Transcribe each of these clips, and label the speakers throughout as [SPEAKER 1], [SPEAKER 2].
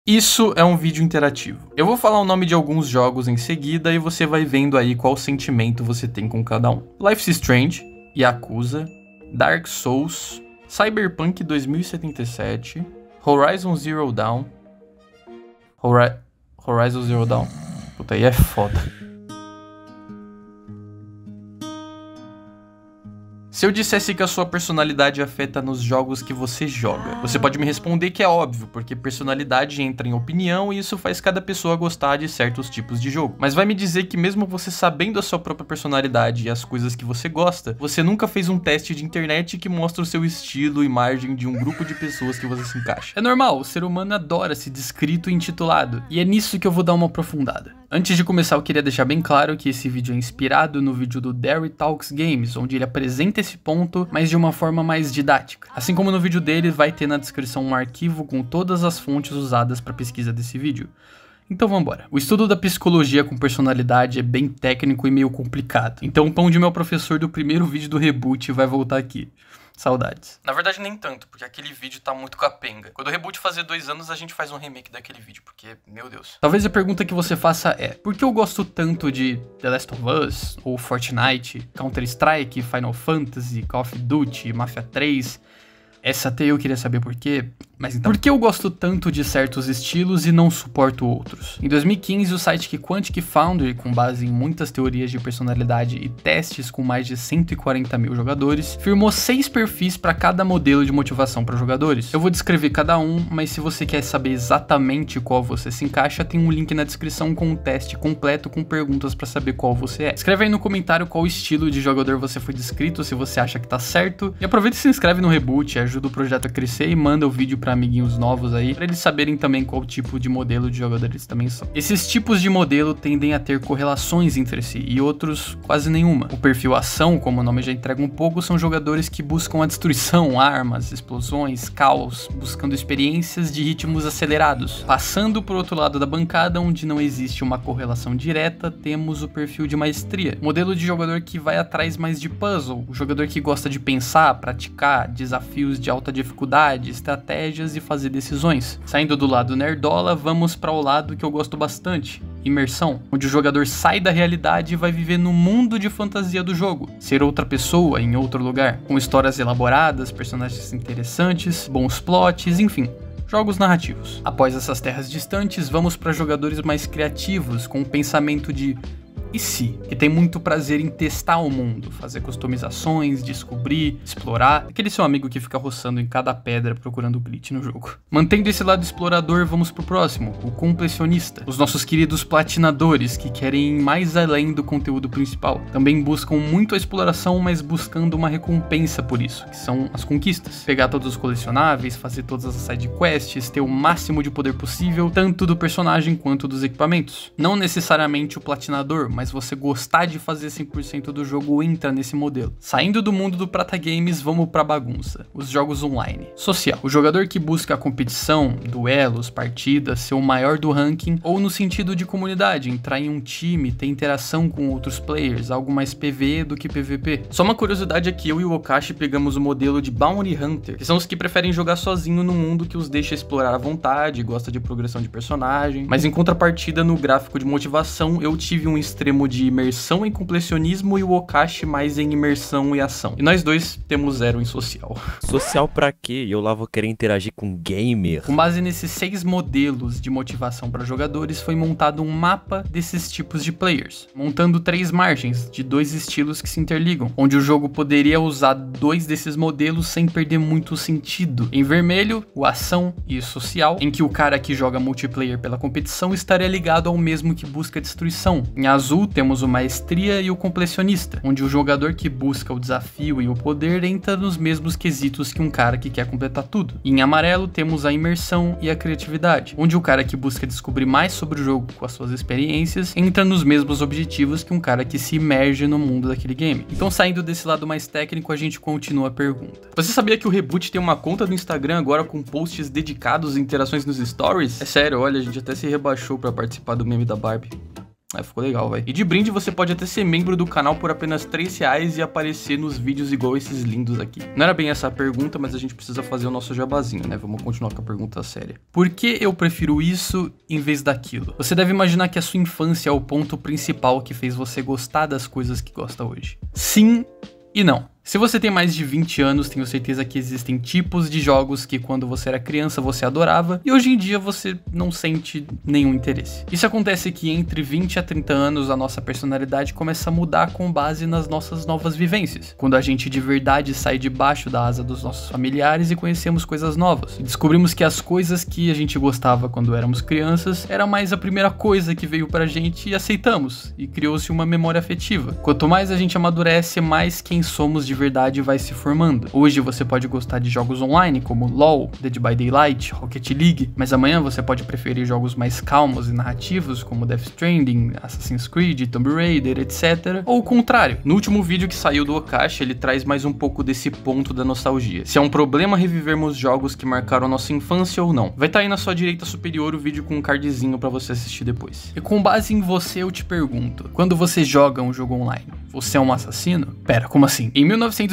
[SPEAKER 1] Isso é um vídeo interativo. Eu vou falar o nome de alguns jogos em seguida e você vai vendo aí qual sentimento você tem com cada um. Life is Strange, Yakuza, Dark Souls, Cyberpunk 2077, Horizon Zero Dawn. Horizon Zero Dawn. Puta, aí é foda. Se eu dissesse que a sua personalidade afeta nos jogos que você joga, você pode me responder que é óbvio, porque personalidade entra em opinião e isso faz cada pessoa gostar de certos tipos de jogo. Mas vai me dizer que mesmo você sabendo a sua própria personalidade e as coisas que você gosta, você nunca fez um teste de internet que mostra o seu estilo e margem de um grupo de pessoas que você se encaixa. É normal, o ser humano adora ser descrito e intitulado, e é nisso que eu vou dar uma aprofundada. Antes de começar, eu queria deixar bem claro que esse vídeo é inspirado no vídeo do Derry Talks Games, onde ele apresenta esse ponto, mas de uma forma mais didática. Assim como no vídeo dele, vai ter na descrição um arquivo com todas as fontes usadas para pesquisa desse vídeo. Então vambora. O estudo da psicologia com personalidade é bem técnico e meio complicado. Então o pão de meu professor do primeiro vídeo do Reboot vai voltar aqui. Saudades. Na verdade nem tanto, porque aquele vídeo tá muito capenga. Quando o Reboot fazer 2 anos, a gente faz um remake daquele vídeo, porque, meu Deus. Talvez a pergunta que você faça é: por que eu gosto tanto de The Last of Us, ou Fortnite, Counter-Strike, Final Fantasy, Call of Duty, Mafia 3... Essa até eu queria saber por quê, mas então... Por que eu gosto tanto de certos estilos e não suporto outros? Em 2015, o site Quantic Foundry, com base em muitas teorias de personalidade e testes com mais de 140 mil jogadores, firmou 6 perfis para cada modelo de motivação para jogadores. Eu vou descrever cada um, mas se você quer saber exatamente qual você se encaixa, tem um link na descrição com um teste completo com perguntas para saber qual você é. Escreve aí no comentário qual estilo de jogador você foi descrito, se você acha que tá certo, e aproveita e se inscreve no Reboot, ajuda o projeto a crescer e manda o vídeo para amiguinhos novos aí, para eles saberem também qual tipo de modelo de jogador eles também são. Esses tipos de modelo tendem a ter correlações entre si e outros quase nenhuma. O perfil ação, como o nome já entrega um pouco, são jogadores que buscam a destruição, armas, explosões, caos, buscando experiências de ritmos acelerados. Passando por outro lado da bancada, onde não existe uma correlação direta, temos o perfil de maestria, modelo de jogador que vai atrás mais de puzzle, o jogador que gosta de pensar, praticar, desafios de alta dificuldade, estratégias e fazer decisões. Saindo do lado nerdola, vamos para o lado que eu gosto bastante, imersão, onde o jogador sai da realidade e vai viver no mundo de fantasia do jogo, ser outra pessoa em outro lugar, com histórias elaboradas, personagens interessantes, bons plots, enfim, jogos narrativos. Após essas terras distantes, vamos para jogadores mais criativos, com um pensamento de e se, que tem muito prazer em testar o mundo, fazer customizações, descobrir, explorar, aquele seu amigo que fica roçando em cada pedra procurando glitch no jogo. Mantendo esse lado explorador, vamos pro próximo, o completionista. Os nossos queridos platinadores, que querem ir mais além do conteúdo principal. Também buscam muito a exploração, mas buscando uma recompensa por isso, que são as conquistas. Pegar todos os colecionáveis, fazer todas as side quests, ter o máximo de poder possível, tanto do personagem quanto dos equipamentos. Não necessariamente o platinador, mas você gostar de fazer 100% do jogo entra nesse modelo. Saindo do mundo do Prata Games, vamos pra bagunça. Os jogos online. Social. O jogador que busca a competição, duelos, partidas, ser o maior do ranking, ou no sentido de comunidade, entrar em um time, ter interação com outros players, algo mais PvE do que PvP. Só uma curiosidade é que eu e o Okashi pegamos o modelo de Bounty Hunter, que são os que preferem jogar sozinho no mundo que os deixa explorar à vontade, gosta de progressão de personagem, mas em contrapartida no gráfico de motivação eu tive um extremo de imersão em completionismo e o Okashi mais em imersão e ação. E nós dois temos 0 em social.
[SPEAKER 2] Social pra quê? Eu lá vou querer interagir com gamer.
[SPEAKER 1] Com base nesses 6 modelos de motivação para jogadores, foi montado um mapa desses tipos de players, montando 3 margens de 2 estilos que se interligam, onde o jogo poderia usar 2 desses modelos sem perder muito sentido. Em vermelho, o ação e o social, em que o cara que joga multiplayer pela competição estaria ligado ao mesmo que busca destruição. Em azul, temos o maestria e o completionista, onde o jogador que busca o desafio e o poder entra nos mesmos quesitos que um cara que quer completar tudo. E em amarelo, temos a imersão e a criatividade, onde o cara que busca descobrir mais sobre o jogo com as suas experiências entra nos mesmos objetivos que um cara que se imerge no mundo daquele game. Então, saindo desse lado mais técnico, a gente continua a pergunta. Você sabia que o Reboot tem uma conta no Instagram agora com posts dedicados e interações nos stories? É sério, olha, a gente até se rebaixou pra participar do meme da Barbie. Ficou legal, velho. E de brinde você pode até ser membro do canal por apenas R$3 e aparecer nos vídeos igual esses lindos aqui. Não era bem essa a pergunta, mas a gente precisa fazer o nosso jabazinho, né? Vamos continuar com a pergunta séria. Por que eu prefiro isso em vez daquilo? Você deve imaginar que a sua infância é o ponto principal que fez você gostar das coisas que gosta hoje. Sim e não. Se você tem mais de 20 anos, tenho certeza que existem tipos de jogos que quando você era criança você adorava e hoje em dia você não sente nenhum interesse. Isso acontece que entre 20 a 30 anos a nossa personalidade começa a mudar com base nas nossas novas vivências. Quando a gente de verdade sai debaixo da asa dos nossos familiares e conhecemos coisas novas. E descobrimos que as coisas que a gente gostava quando éramos crianças era mais a primeira coisa que veio pra gente e aceitamos. E criou-se uma memória afetiva. Quanto mais a gente amadurece, mais quem somos de verdade vai se formando. Hoje você pode gostar de jogos online como LoL, Dead by Daylight, Rocket League, mas amanhã você pode preferir jogos mais calmos e narrativos como Death Stranding, Assassin's Creed, Tomb Raider, etc. Ou o contrário. No último vídeo que saiu do Okashi, ele traz mais um pouco desse ponto da nostalgia. Se é um problema revivermos jogos que marcaram a nossa infância ou não. Vai estar aí na sua direita superior o vídeo com um cardzinho pra você assistir depois. E com base em você eu te pergunto, quando você joga um jogo online, você é um assassino? Pera, como assim? Em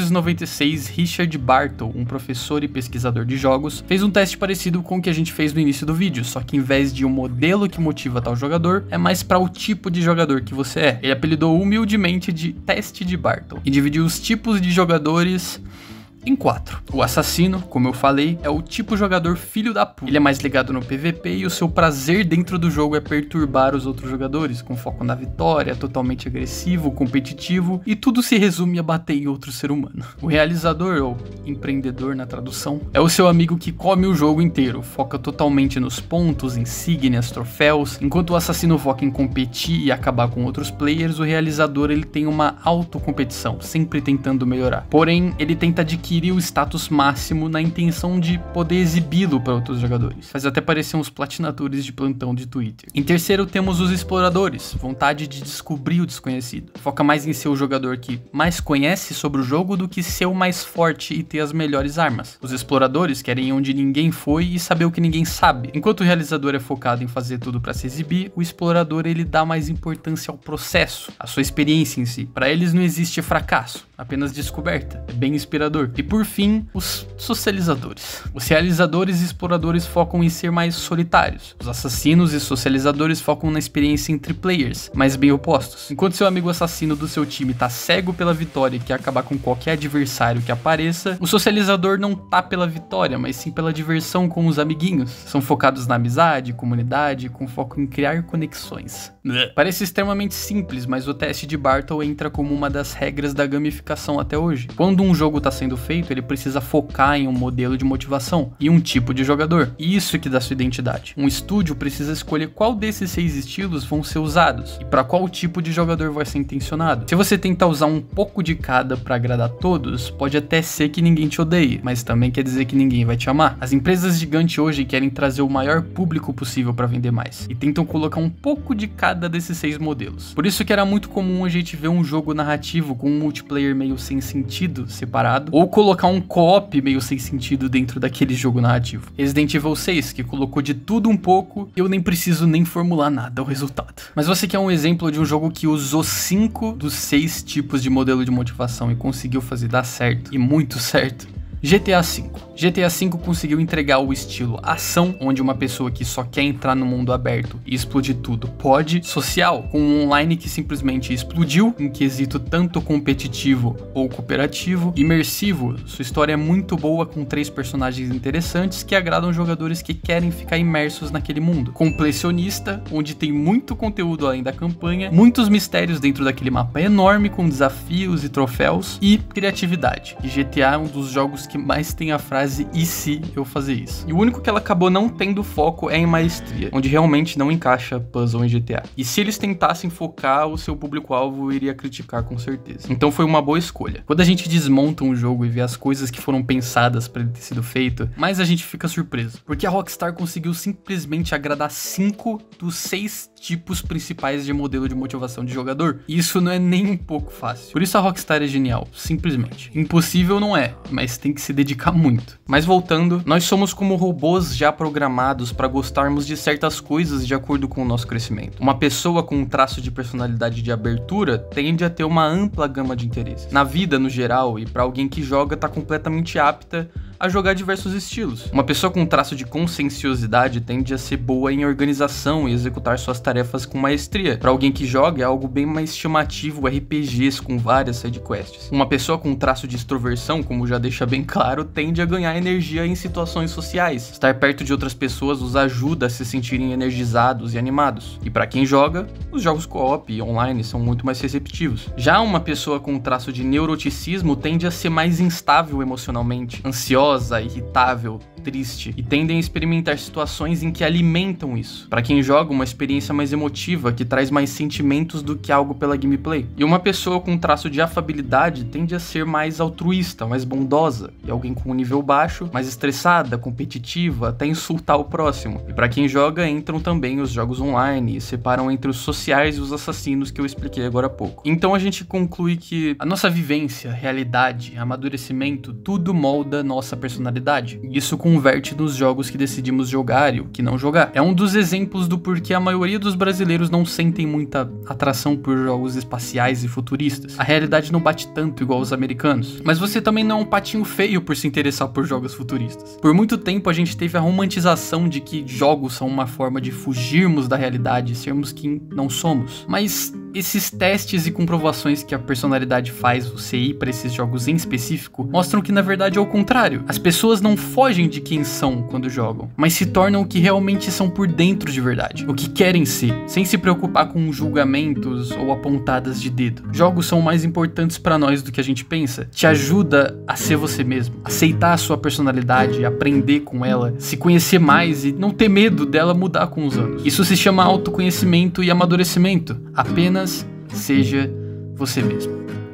[SPEAKER 1] 1996, Richard Bartle, um professor e pesquisador de jogos, fez um teste parecido com o que a gente fez no início do vídeo, só que em vez de um modelo que motiva tal jogador, é mais para o tipo de jogador que você é. Ele apelidou humildemente de teste de Bartle e dividiu os tipos de jogadores em 4. O assassino, como eu falei, é o tipo jogador filho da puta. Ele é mais ligado no PVP e o seu prazer dentro do jogo é perturbar os outros jogadores, com foco na vitória, totalmente agressivo, competitivo, e tudo se resume a bater em outro ser humano. O realizador, ou empreendedor na tradução, é o seu amigo que come o jogo inteiro, foca totalmente nos pontos, insígnias, troféus. Enquanto o assassino foca em competir e acabar com outros players, o realizador ele tem uma autocompetição, sempre tentando melhorar. Porém, ele tenta adquirir o status máximo na intenção de poder exibi-lo para outros jogadores. Faz até parecer uns platinadores de plantão de Twitter. Em terceiro temos os exploradores, vontade de descobrir o desconhecido. Foca mais em ser o jogador que mais conhece sobre o jogo do que ser o mais forte e ter as melhores armas. Os exploradores querem ir onde ninguém foi e saber o que ninguém sabe. Enquanto o realizador é focado em fazer tudo para se exibir, o explorador ele dá mais importância ao processo, à sua experiência em si. Para eles não existe fracasso, apenas descoberta. É bem inspirador. E por fim, os socializadores. Os realizadores e exploradores focam em ser mais solitários. Os assassinos e socializadores focam na experiência entre players, mas bem opostos. Enquanto seu amigo assassino do seu time tá cego pela vitória e quer acabar com qualquer adversário que apareça, o socializador não tá pela vitória, mas sim pela diversão com os amiguinhos. São focados na amizade, comunidade, com foco em criar conexões. Parece extremamente simples, mas o teste de Bartle entra como uma das regras da gamificação até hoje. Quando um jogo tá sendo feito, ele precisa focar em um modelo de motivação e um tipo de jogador. E isso que dá sua identidade. Um estúdio precisa escolher qual desses 6 estilos vão ser usados e para qual tipo de jogador vai ser intencionado. Se você tentar usar um pouco de cada para agradar todos, pode até ser que ninguém te odeie, mas também quer dizer que ninguém vai te amar. As empresas gigantes hoje querem trazer o maior público possível para vender mais e tentam colocar um pouco de cada desses 6 modelos. Por isso que era muito comum a gente ver um jogo narrativo com um multiplayer meio sem sentido separado, ou colocar um co-op meio sem sentido dentro daquele jogo narrativo. Resident Evil 6, que colocou de tudo um pouco, eu nem preciso nem formular nada, o resultado. Mas você quer um exemplo de um jogo que usou 5 dos 6 tipos de modelo de motivação e conseguiu fazer dar certo, e muito certo? GTA V. GTA V conseguiu entregar o estilo ação, onde uma pessoa que só quer entrar no mundo aberto e explodir tudo pode, social, com um online que simplesmente explodiu, em quesito tanto competitivo ou cooperativo, imersivo. Sua história é muito boa, com 3 personagens interessantes que agradam jogadores que querem ficar imersos naquele mundo. Completionista, onde tem muito conteúdo além da campanha, muitos mistérios dentro daquele mapa enorme, com desafios e troféus, e criatividade. E GTA é um dos jogos que mais tem a frase "e se eu fazer isso?". E o único que ela acabou não tendo foco é em maestria, onde realmente não encaixa puzzle em GTA. E se eles tentassem focar, o seu público-alvo iria criticar com certeza. Então foi uma boa escolha. Quando a gente desmonta um jogo e vê as coisas que foram pensadas para ele ter sido feito, mais a gente fica surpreso. Porque a Rockstar conseguiu simplesmente agradar 5 dos 6 tipos principais de modelo de motivação de jogador. E isso não é nem um pouco fácil. Por isso a Rockstar é genial, simplesmente. Impossível não é, mas tem que que se dedicar muito. Mas voltando, nós somos como robôs já programados para gostarmos de certas coisas de acordo com o nosso crescimento. Uma pessoa com um traço de personalidade de abertura tende a ter uma ampla gama de interesses. Na vida, no geral, e para alguém que joga, tá completamente apta a jogar diversos estilos. Uma pessoa com traço de conscienciosidade tende a ser boa em organização e executar suas tarefas com maestria. Para alguém que joga, é algo bem mais chamativo, RPGs com várias sidequests. Uma pessoa com traço de extroversão, como já deixa bem claro, tende a ganhar energia em situações sociais. Estar perto de outras pessoas os ajuda a se sentirem energizados e animados. E para quem joga, os jogos co-op e online são muito mais receptivos. Já uma pessoa com traço de neuroticismo tende a ser mais instável emocionalmente, ansiosa, irritável, triste, e tendem a experimentar situações em que alimentam isso. Para quem joga, uma experiência mais emotiva, que traz mais sentimentos do que algo pela gameplay. E uma pessoa com traço de afabilidade tende a ser mais altruísta, mais bondosa, e alguém com um nível baixo, mais estressada, competitiva, até insultar o próximo. E para quem joga, entram também os jogos online e separam entre os sociais e os assassinos que eu expliquei agora há pouco. Então a gente conclui que a nossa vivência, realidade, amadurecimento, tudo molda nossa personalidade. Isso converte nos jogos que decidimos jogar e o que não jogar. É um dos exemplos do porquê a maioria dos brasileiros não sentem muita atração por jogos espaciais e futuristas. A realidade não bate tanto igual os americanos. Mas você também não é um patinho feio por se interessar por jogos futuristas. Por muito tempo a gente teve a romantização de que jogos são uma forma de fugirmos da realidade e sermos quem não somos. Mas esses testes e comprovações que a personalidade faz você ir para esses jogos em específico mostram que na verdade é o contrário. As pessoas não fogem de quem são quando jogam, mas se tornam o que realmente são por dentro de verdade, o que querem ser, sem se preocupar com julgamentos ou apontadas de dedo. Jogos são mais importantes para nós do que a gente pensa. Te ajuda a ser você mesmo, aceitar a sua personalidade, aprender com ela, se conhecer mais e não ter medo dela mudar com os anos. Isso se chama autoconhecimento e amadurecimento. Apenas seja você mesmo.